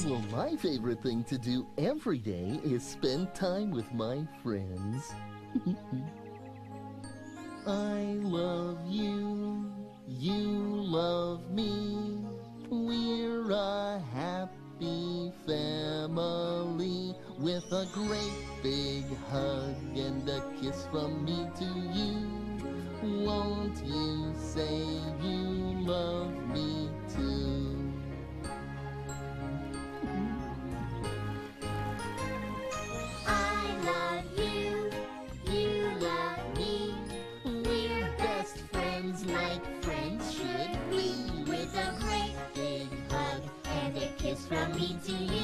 Well, my favorite thing to do every day is spend time with my friends. I love you, you love me. We're a happy family with a great big hug and a kiss from me to you. Won't you say you love me too? I love you, you love me. We're best friends like friends should be. With a great big hug and a kiss from me to you.